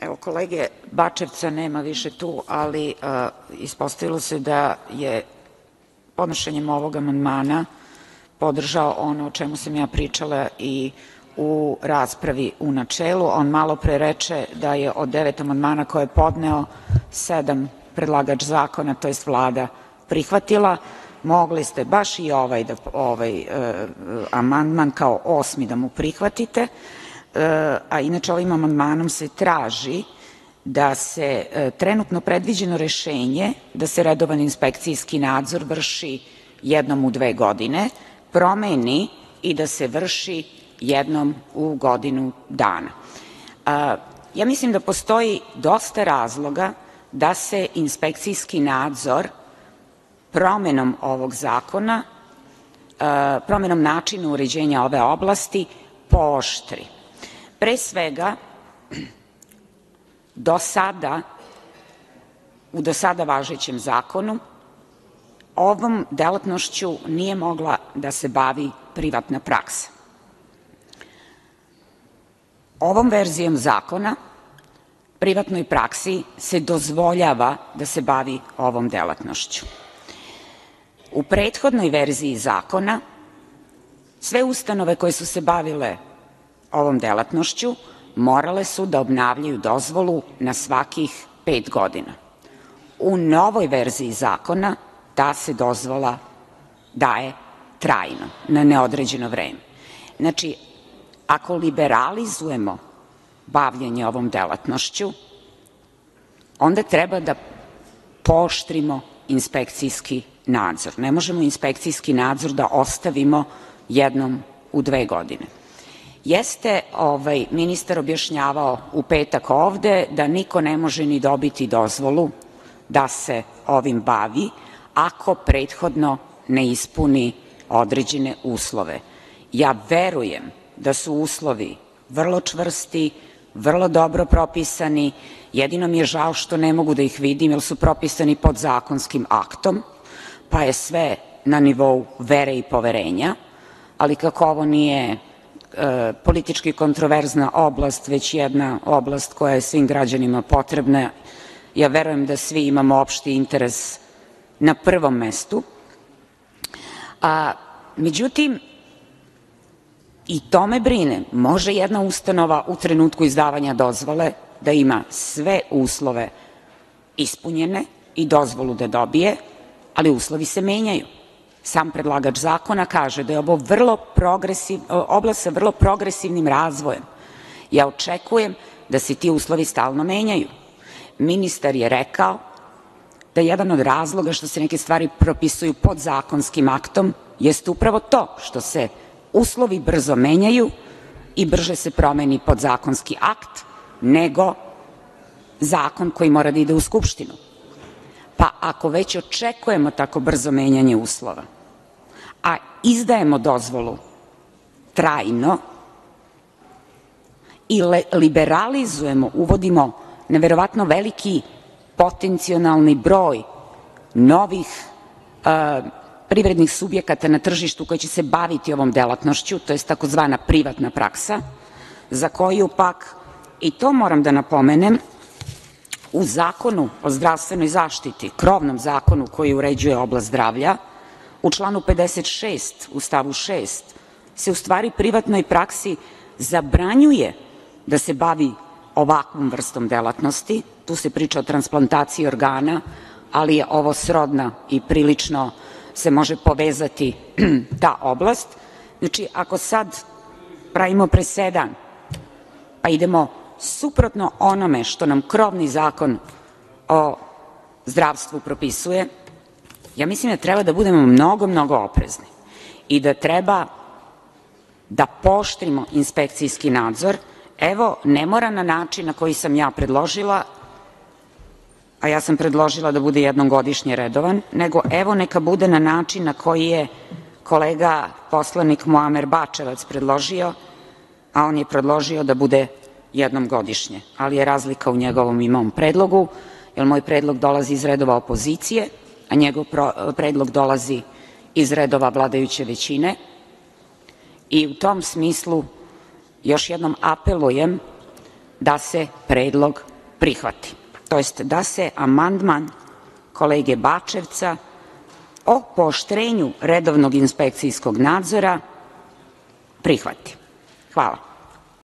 Evo, kolege Bačevca nema više tu, ali ispostavilo se da je podnošenjem ovog amandmana podržao ono o čemu sam ja pričala i u raspravi u načelu. On malo pre reče da je od 9 amandmana koje je podneo 7 predlagač zakona, to jest Vlada, prihvatila. Mogli ste baš i ovaj amandman kao 8. da mu prihvatite, a inače ovim amandmanom se traži da se trenutno predviđeno rešenje da se redovan inspekcijski nadzor vrši jednom u 2 godine promeni i da se vrši jednom u godinu dana. Ja mislim da postoji dosta razloga da se inspekcijski nadzor promenom ovog zakona, promenom načina uređenja ove oblasti pooštri. Pre svega, u do sada važećem zakonu ovom delatnošću nije mogla da se bavi privatna praksa. Ovom verzijom zakona privatnoj praksi se dozvoljava da se bavi ovom delatnošću. U prethodnoj verziji zakona sve ustanove koje su se bavile ovom delatnošću morale su da obnavljaju dozvolu na svakih 5 godina. U novoj verziji zakona ta se dozvola daje trajno, na neodređeno vreme. Znači, ako liberalizujemo bavljenje ovom delatnošću, onda treba da pooštrimo inspekcijski nadzor. Ne možemo inspekcijski nadzor da ostavimo jednom u 2 godine. Jeste ministar objašnjavao u petak ovde da niko ne može ni dobiti dozvolu da se ovim bavi ako prethodno ne ispuni određene uslove. Ja verujem da su uslovi vrlo čvrsti, vrlo dobro propisani, jedino mi je žao što ne mogu da ih vidim jer su propisani podzakonskim aktom, pa je sve na nivou vere i poverenja, ali kako ovo nije politički kontroverzna oblast, već jedna oblast koja je svim građanima potrebna, ja verujem da svi imamo opšti interes na prvom mestu. Međutim, i to me brine, može jedna ustanova u trenutku izdavanja dozvole da ima sve uslove ispunjene i dozvolu da dobije, ali uslovi se menjaju. Sam predlagač zakona kaže da je ovo oblast sa vrlo progresivnim razvojem. Ja očekujem da se ti uslovi stalno menjaju. Ministar je rekao da jedan od razloga što se neke stvari propisuju podzakonskim aktom jeste upravo to što se uslovi brzo menjaju i brže se promeni podzakonski akt nego zakon koji mora da ide u Skupštinu. Pa ako već očekujemo tako brzo menjanje uslova, a izdajemo dozvolu trajno i liberalizujemo, uvodimo neverovatno veliki potencijalni broj novih privrednih subjekata na tržištu koji će se baviti ovom delatnošću, to je takozvana privatna praksa, za koju pak, i to moram da napomenem, u Zakonu o zdravstvenoj zaštiti, krovnom zakonu koji uređuje oblast zdravlja, u članu 56. u stavu 6. se u stvari privatnoj praksi zabranjuje da se bavi ovakvom vrstom delatnosti. Tu se priča o transplantaciji organa, ali je ovo srodna i prilično se može povezati ta oblast. Znači, ako sad pravimo presedan, pa idemo suprotno onome što nam krovni zakon o zdravstvu propisuje, ja mislim da treba da budemo mnogo, mnogo oprezni i da treba da pooštrimo inspekcijski nadzor. Evo, ne mora na način na koji sam ja predložila, a ja sam predložila da bude jednom godišnje redovan, nego evo neka bude na način na koji je kolega poslanik Muamer Bačevac predložio, a on je predložio da bude jednom godišnje, ali je razlika u njegovom i mom predlogu, jer moj predlog dolazi iz redova opozicije, a njegov predlog dolazi iz redova vladajuće većine i u tom smislu još jednom apelujem da se predlog prihvati, to jest da se amandman kolege Bačevca o pooštrenju redovnog inspekcijskog nadzora prihvati. Hvala.